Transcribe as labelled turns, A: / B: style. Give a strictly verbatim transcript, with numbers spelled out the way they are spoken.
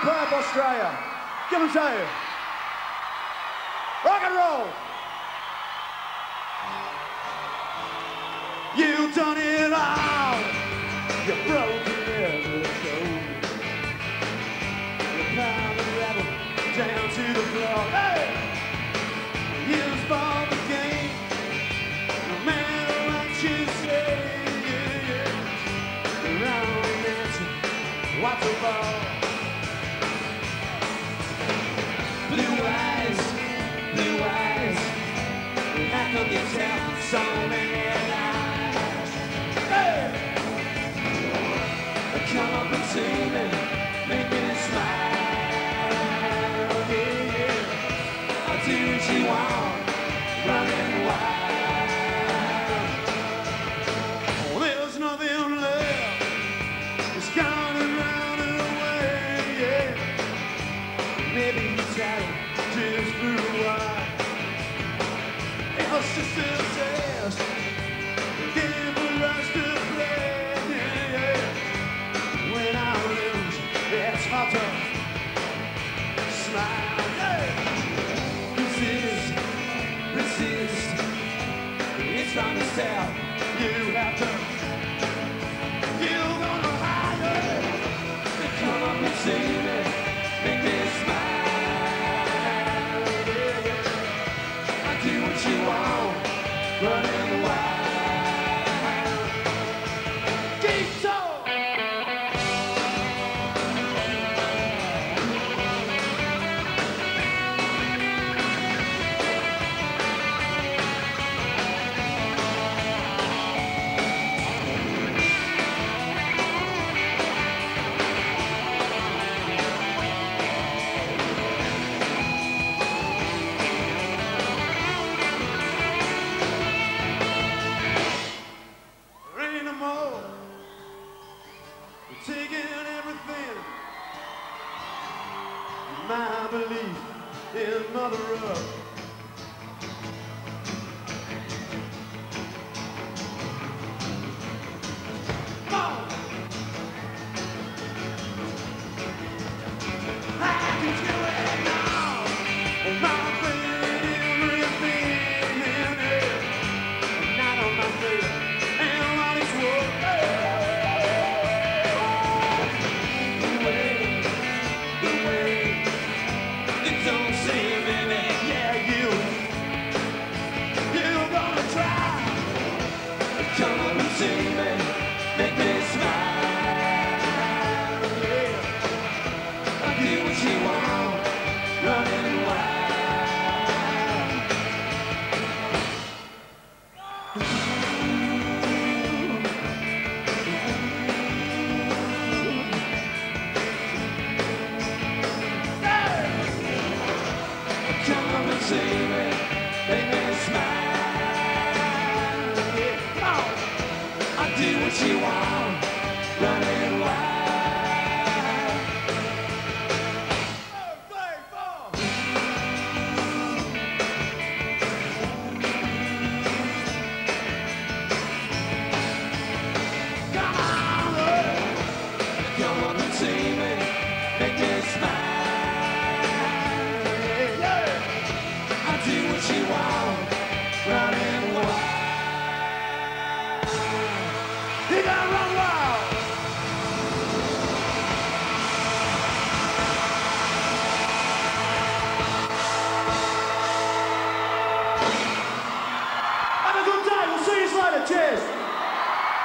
A: Perth, Australia. Give them to you. Rock and roll. You've done it all. You've broken every code. You pound the rebel down to the floor. Hey! You spawned the game. No matter what you say, yeah, yeah. Around the mansion, watch the ball. Blue eyes, blue eyes. How come you tell so many lies? Hey! Come up and see me, make me smile. Yeah, yeah. I'll do what you want, running wild. Oh, there's nothing left. It's gone and run away. Yeah. Maybe you try it just for a while. It was just a test. Game for us to play. Yeah, yeah. When I lose, it's hard to smile. Yeah. Resist, resist. It's from the south. You have to. You're gonna hide. Come up and see me, make me smile. Yeah, yeah. I do what you want, running wild. Keep talking. Taking everything, my belief in Mother Earth. Come on! I can do it now. My faith in everything, and not on my faith and all its work. Don't seem in it, yeah, you. You're gonna try. Come up and see me, make me smile. Yeah. I do what you want, running wild. Come up and see me, make me smile. Yeah. Oh. I do what you want, running wild. Four, five, four. Come on, Lord. Come up and see me, make me smile. Do what you want, running wild. You gotta run wild. Have a good day. We'll see you later. Cheers.